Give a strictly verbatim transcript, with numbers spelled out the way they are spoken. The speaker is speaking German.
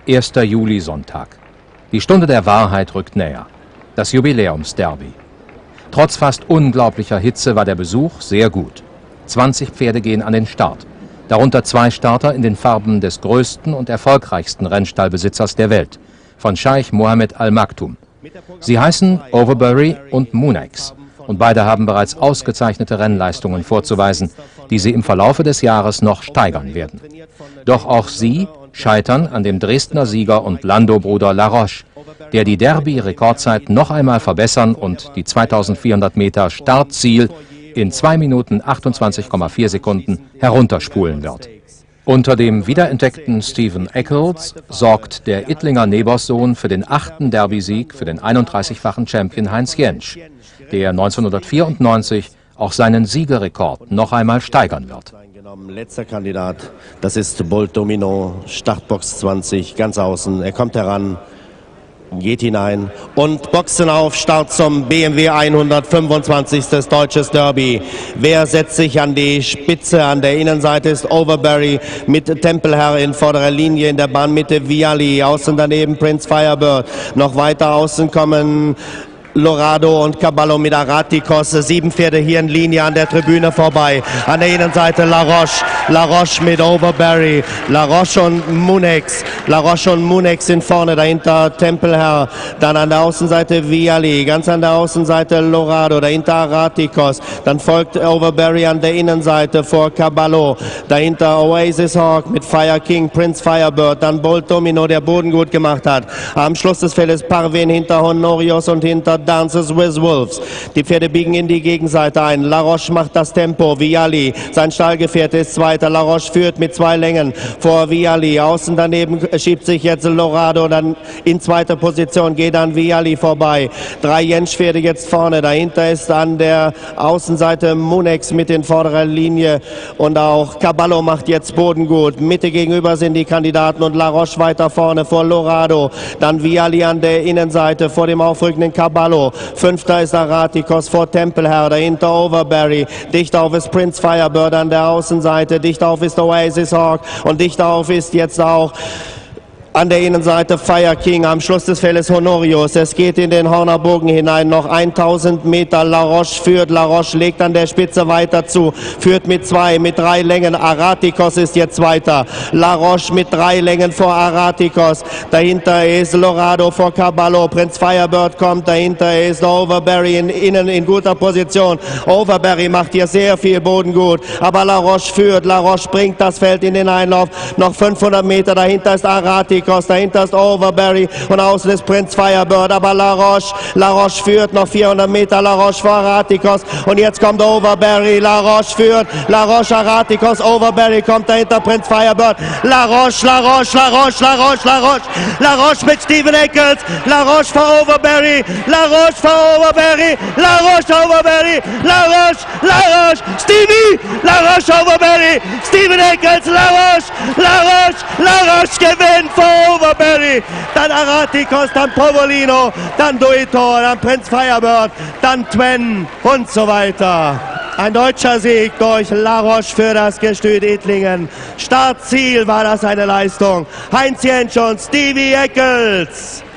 erster Juli-Sonntag. Die Stunde der Wahrheit rückt näher. Das Jubiläumsderby. Trotz fast unglaublicher Hitze war der Besuch sehr gut. zwanzig Pferde gehen an den Start. Darunter zwei Starter in den Farben des größten und erfolgreichsten Rennstallbesitzers der Welt, von Scheich Mohammed Al Maktoum. Sie heißen Overbury und Moonex. Und beide haben bereits ausgezeichnete Rennleistungen vorzuweisen, die sie im Verlaufe des Jahres noch steigern werden. Doch auch sie scheitern an dem Dresdner Sieger und Lando-Bruder La Roche, der die Derby-Rekordzeit noch einmal verbessern und die zweitausendvierhundert Meter Startziel in zwei Minuten achtundzwanzig Komma vier Sekunden herunterspulen wird. Unter dem wiederentdeckten Stephen Eccles sorgt der Ittlinger Neboss-Sohn für den achten Derby-Sieg für den einunddreißigfachen Champion Heinz Jentsch, der neunzehnhundertvierundneunzig auch seinen Siegerrekord noch einmal steigern wird. Letzter Kandidat, das ist Bolt Domino, Startbox zwanzig, ganz außen. Er kommt heran, geht hinein und Boxen auf, Start zum B M W hundertfünfundzwanzig. Deutsches Derby. Wer setzt sich an die Spitze? An der Innenseite ist Overbury mit Tempelherr in vorderer Linie, in der Bahnmitte Vialli, außen daneben Prince Firebird. Noch weiter außen kommen Lorado und Caballo mit Aratikos, sieben Pferde hier in Linie an der Tribüne vorbei. An der Innenseite La Roche, La Roche mit Overbury, La Roche und Moonex. La Roche und Moonex sind vorne, dahinter Tempelherr. Dann an der Außenseite Vialli, ganz an der Außenseite Lorado, dahinter Aratikos. Dann folgt Overbury an der Innenseite vor Caballo. Dahinter Oasis Hawk mit Fire King, Prince Firebird. Dann Bolt Domino, der Boden gut gemacht hat. Am Schluss des Feldes Parvin hinter Honorios und hinter Dances with Wolves. Die Pferde biegen in die Gegenseite ein. La Roche macht das Tempo. Vialli, sein Stallgefährte, ist Zweiter. La Roche führt mit zwei Längen vor Vialli. Außen daneben schiebt sich jetzt Lorado. Dann in zweiter Position geht dann Vialli vorbei. Drei Jentsch-Pferde jetzt vorne. Dahinter ist an der Außenseite Moonex mit in vorderer Linie. Und auch Caballo macht jetzt Boden gut. Mitte gegenüber sind die Kandidaten und La Roche weiter vorne vor Lorado. Dann Vialli an der Innenseite vor dem aufrückenden Caballo. Fünfter ist Aratikos vor Tempelherr, dahinter Overbury. Dicht auf ist Prince Firebird an der Außenseite, dicht auf ist Oasis Hawk und dicht auf ist jetzt auch an der Innenseite Fire King, am Schluss des Feldes Honorios. Es geht in den Hornerbogen hinein, noch tausend Meter. La Roche führt, La Roche legt an der Spitze weiter zu, führt mit zwei, mit drei Längen. Aratikos ist jetzt weiter. La Roche mit drei Längen vor Aratikos. Dahinter ist Lorado vor Caballo. Prince Firebird kommt, dahinter ist Overbury in, innen in guter Position. Overbury macht hier sehr viel Boden gut, aber La Roche führt. La Roche bringt das Feld in den Einlauf. Noch fünfhundert Meter, dahinter ist Aratikos. Dahinter ist Overbury und außen ist Prince Firebird, aber La Roche, La Roche führt noch vierhundert Meter, La Roche vor Aratikos und jetzt kommt Overbury, La Roche führt, La Roche, Aratikos, Overbury kommt dahinter, Prince Firebird, La Roche, La Roche, La Roche, La Roche, La Roche, La Roche mit Stephen Eccles, La Roche vor Overbury, La Roche vor Overbury, La Roche, Overbury, La Roche, La Roche, Stevie, La Roche, Overbury, Stephen Eccles, La Roche, La Roche, La Roche gewinnt vor Overbury, dann Aratikos, dann Povolino, dann Duito, dann Prince Firebird, dann Twen und so weiter. Ein deutscher Sieg durch La Roche für das Gestüt Ittlingen. Startziel war das eine Leistung. Heinz Jentsch und Stevie Eccles.